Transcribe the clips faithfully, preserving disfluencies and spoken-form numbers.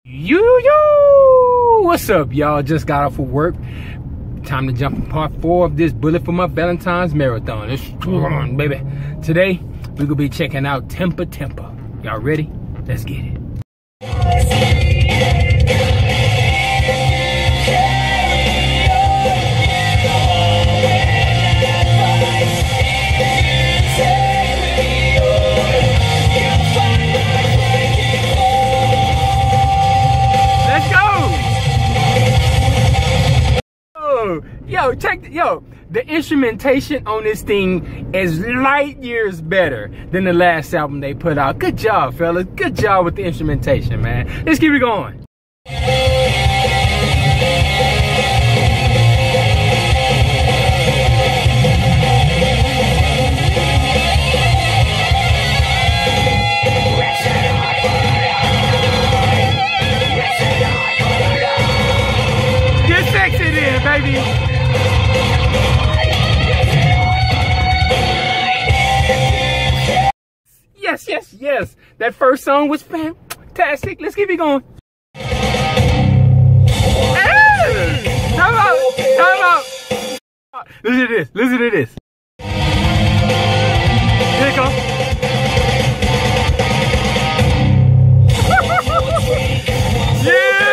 U U U! What's up, y'all? Just got off of work. Time to jump in part four of this bullet for my Valentine's marathon. Let's go on, baby. Today, we're gonna be checking out Temper Temper. Y'all ready? Let's get it. Yo, check the, yo, the instrumentation on this thing is light years better than the last album they put out. Good job, fellas. Good job with the instrumentation, man. Let's keep it going. Get sexy then, baby. Yes, yes, yes. That first song was fantastic. Let's keep it going. Hey! Time out! Time out! Listen to this. Listen to this. Here it goes. Yeah!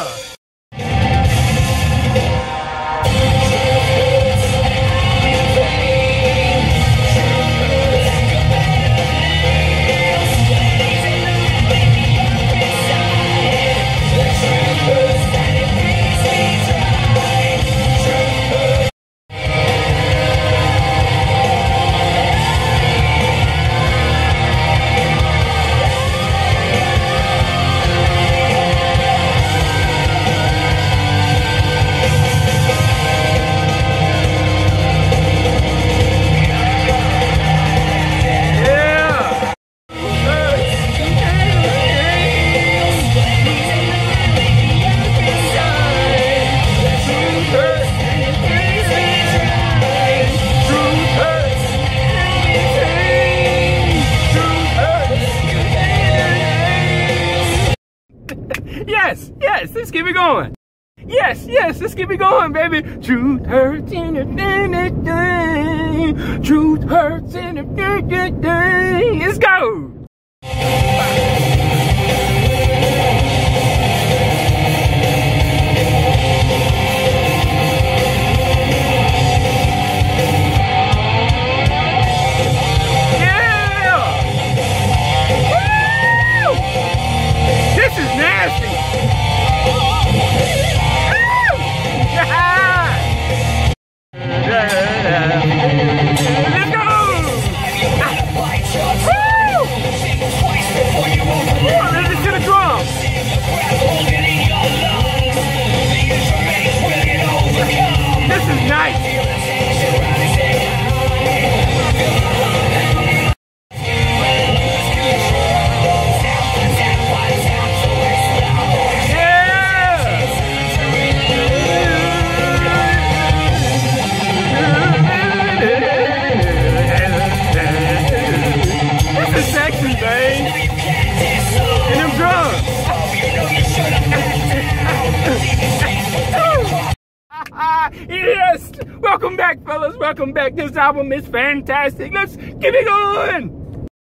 Yes, yes, let's keep it going. Yes, yes, let's keep it going, baby. Truth hurts in a day. Truth hurts in a day. Let's go. Yes! Welcome back, fellas. Welcome back. This album is fantastic. Let's keep it going.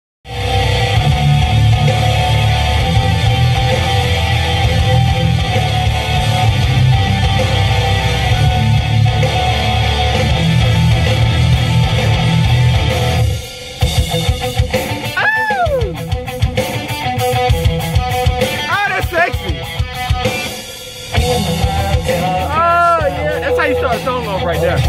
Start a song off right there.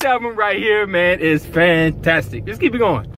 album right here, man, is fantastic. Just keep it going.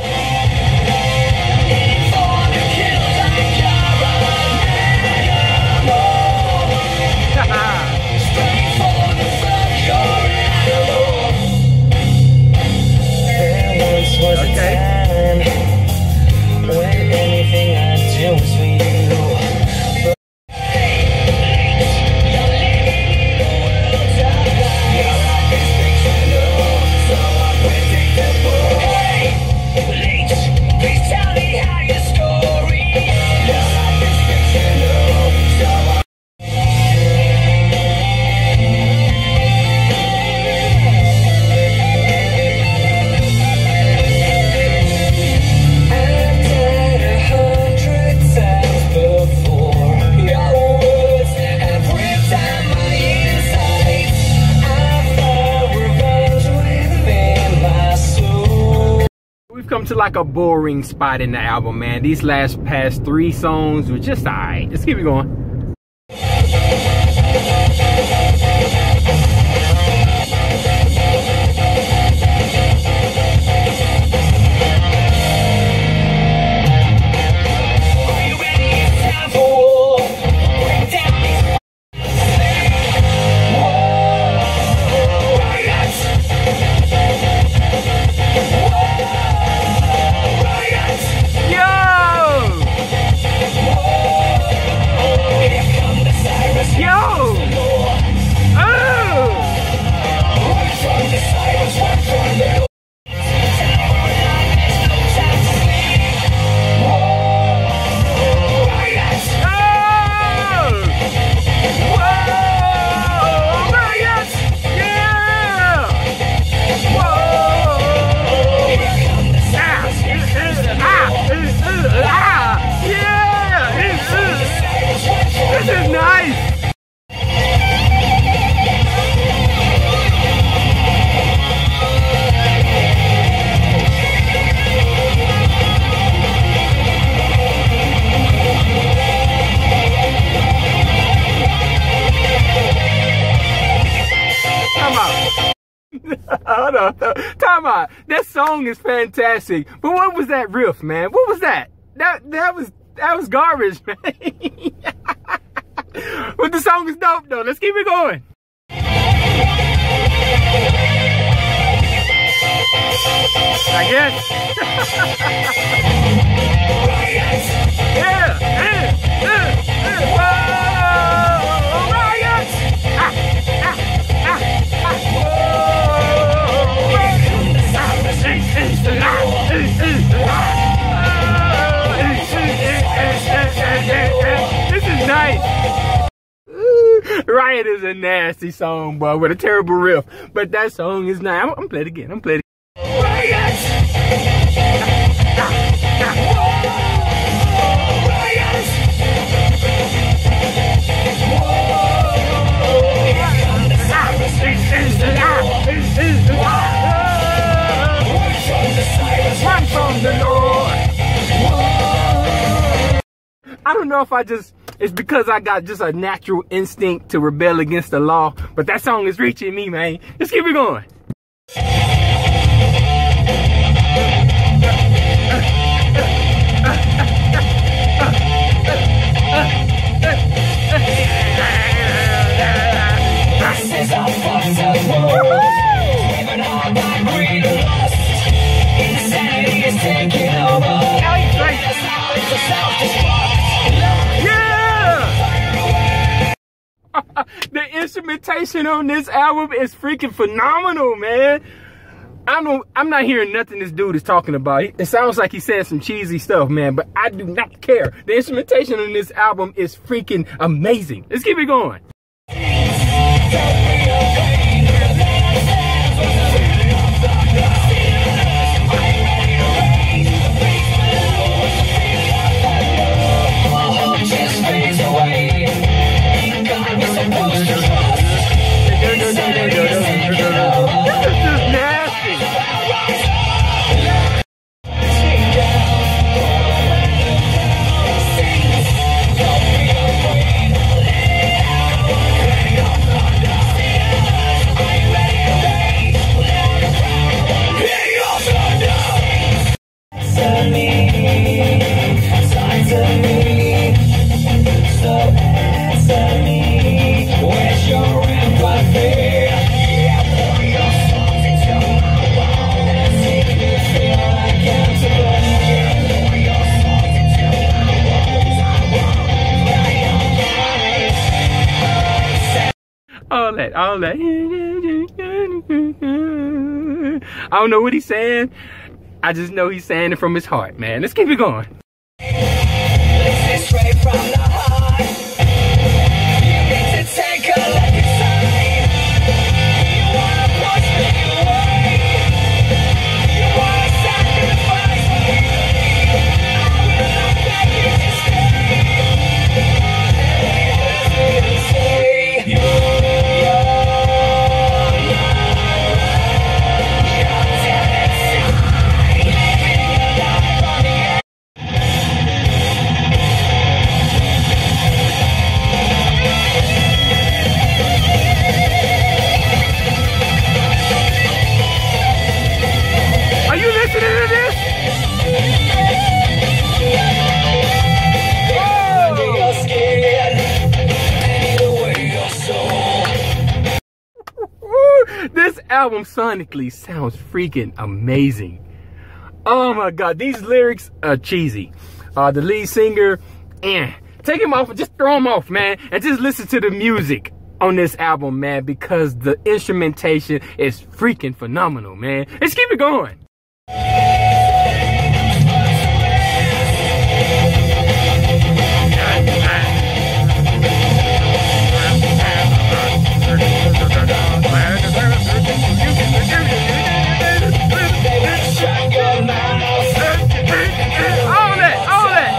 Come to like a boring spot in the album, man. These last past three songs were just alright. Let's keep it going. Hold on, time out. That song is fantastic, but what was that riff, man? What was that? That that was that was garbage, man. But the song is dope, though. Let's keep it going. I guess. Yeah, yeah, yeah, yeah. Whoa, riots! Ah, ah, ah, ah. This is nice. Riot is a nasty song, boy, with a terrible riff. But that song is nice. I'm, I'm gonna play it again. I'm playing it again. Riot! Run from the Lord. I don't know if I just, it's because I got just a natural instinct to rebel against the law, but that song is reaching me, man. Let's keep it going. This is our fucked up world. Living on by greed and lust. Insanity is taking over. It's a self-destruct. Yeah! The instrumentation on this album is freaking phenomenal, man. I don't, I'm not hearing nothing this dude is talking about. It sounds like he said some cheesy stuff, man, but I do not care. The instrumentation on this album is freaking amazing. Let's keep it going. Talk to me, so answer me. Where's your empathy? Yeah, pour your songs into my walls. Make me feel like I'm to blame. Yeah, pour your songs into my walls. I won't play. All that, all that. I don't know what he's saying. I just know he's saying it from his heart, man. Let's keep it going. Listen straight from the heart. You need to take a look inside. You wanna push me away. You wanna sacrifice me. I will not beg you to stay. And it hurts me to say you, you're not right. You're dead inside. Living your life on the edge. Are you listening to this? Under your skin, and either way your soul. Woo! This album sonically sounds freaking amazing. Oh my god, these lyrics are cheesy. Uh, the lead singer, eh, take him off and just throw him off, man, and just listen to the music on this album, man, because the instrumentation is freaking phenomenal, man. Let's keep it going. Shut your mouth. All that, all that.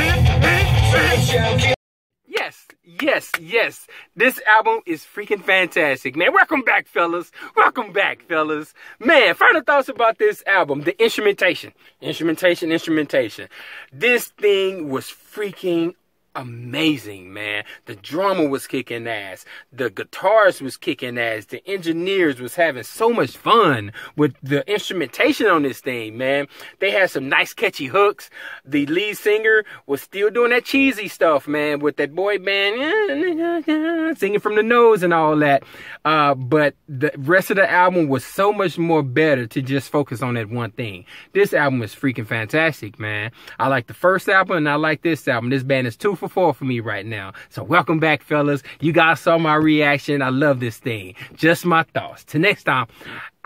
Yes, yes, yes. This album is freaking fantastic, man. Welcome back, fellas. Welcome back, fellas. Man, final thoughts about this album. The instrumentation. Instrumentation, instrumentation. This thing was freaking amazing, man. The drummer was kicking ass. The guitarist was kicking ass. The engineers was having so much fun with the instrumentation on this thing, man. They had some nice catchy hooks. The lead singer was still doing that cheesy stuff, man, with that boy band singing from the nose and all that. Uh, but the rest of the album was so much more better to just focus on that one thing. This album is freaking fantastic, man. I like the first album and I like this album. This band is two for four for me right now. So welcome back, fellas. You guys saw my reaction. I love this thing. Just my thoughts. Till next time,